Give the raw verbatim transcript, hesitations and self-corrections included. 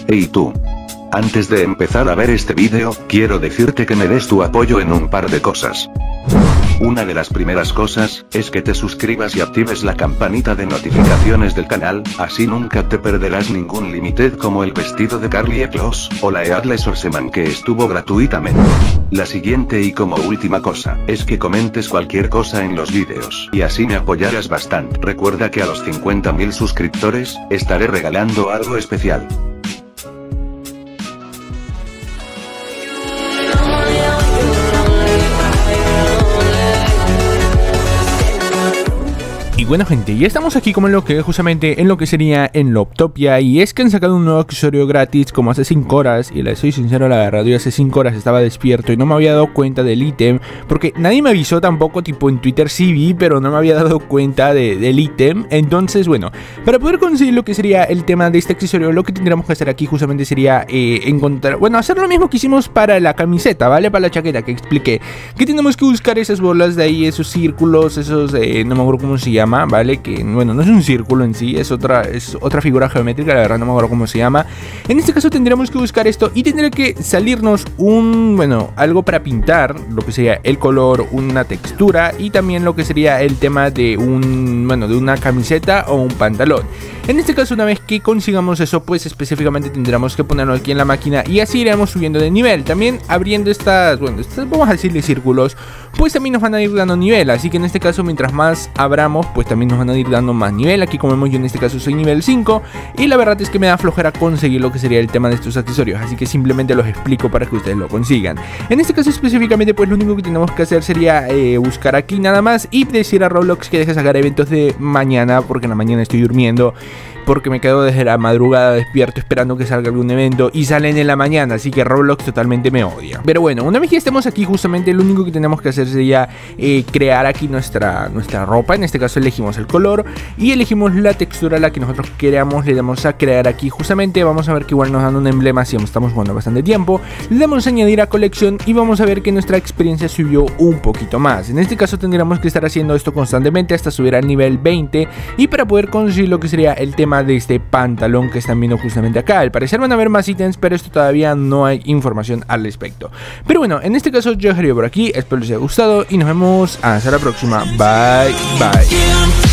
Hey tú. Antes de empezar a ver este vídeo, quiero decirte que me des tu apoyo en un par de cosas. Una de las primeras cosas, es que te suscribas y actives la campanita de notificaciones del canal, así nunca te perderás ningún limited como el vestido de Carly Ecklos, o la Eadley Sorseman que estuvo gratuitamente. La siguiente y como última cosa, es que comentes cualquier cosa en los vídeos, y así me apoyarás bastante. Recuerda que a los cincuenta mil suscriptores, estaré regalando algo especial. Y bueno gente, ya estamos aquí como en lo que justamente en lo que sería en Loptopia, y es que han sacado un nuevo accesorio gratis como hace cinco horas, y les soy sincero, la verdad yo hace cinco horas estaba despierto y no me había dado cuenta del ítem, porque nadie me avisó tampoco, tipo en Twitter sí vi, pero no me había dado cuenta de, del ítem. Entonces bueno, para poder conseguir lo que sería el tema de este accesorio, lo que tendríamos que hacer aquí justamente sería eh, encontrar, bueno, hacer lo mismo que hicimos para la camiseta, ¿vale? Para la chaqueta que expliqué, que tenemos que buscar esas bolas de ahí, esos círculos, esos, eh, no me acuerdo cómo se llama, ¿vale? Que bueno, no es un círculo en sí, es otra, es otra figura geométrica, la verdad no me acuerdo cómo se llama. En este caso tendríamos que buscar esto y tendría que salirnos un, bueno, algo para pintar, lo que sería el color, una textura y también lo que sería el tema de un, bueno, de una camiseta o un pantalón. En este caso, una vez que consigamos eso, pues específicamente tendremos que ponerlo aquí en la máquina y así iremos subiendo de nivel. También abriendo estas, bueno, estas, vamos a decirle círculos, pues también nos van a ir dando nivel, así que en este caso mientras más abramos, pues también nos van a ir dando más nivel. Aquí como vemos yo en este caso soy nivel cinco y la verdad es que me da flojera conseguir lo que sería el tema de estos accesorios, así que simplemente los explico para que ustedes lo consigan. En este caso específicamente, pues lo único que tenemos que hacer sería eh, buscar aquí nada más y decir a Roblox que deje sacar eventos de mañana, porque en la mañana estoy durmiendo, porque me quedo desde la madrugada despierto esperando que salga algún evento y salen en la mañana, así que Roblox totalmente me odia. Pero bueno, una vez que estemos aquí justamente lo único que tenemos que hacer sería eh, crear aquí nuestra, nuestra ropa. En este caso elegimos el color y elegimos la textura a la que nosotros queramos, le damos a crear aquí justamente. Vamos a ver que igual nos dan un emblema si estamos jugando bastante tiempo, le damos a añadir a colección y vamos a ver que nuestra experiencia subió un poquito más. En este caso tendríamos que estar haciendo esto constantemente hasta subir al nivel veinte y para poder conseguir lo que sería el tema de este pantalón que están viendo justamente acá. Al parecer van a haber más ítems, pero esto todavía no hay información al respecto. Pero bueno, en este caso yo dejaría por aquí, espero les haya gustado y nos vemos hasta la próxima. Bye, bye.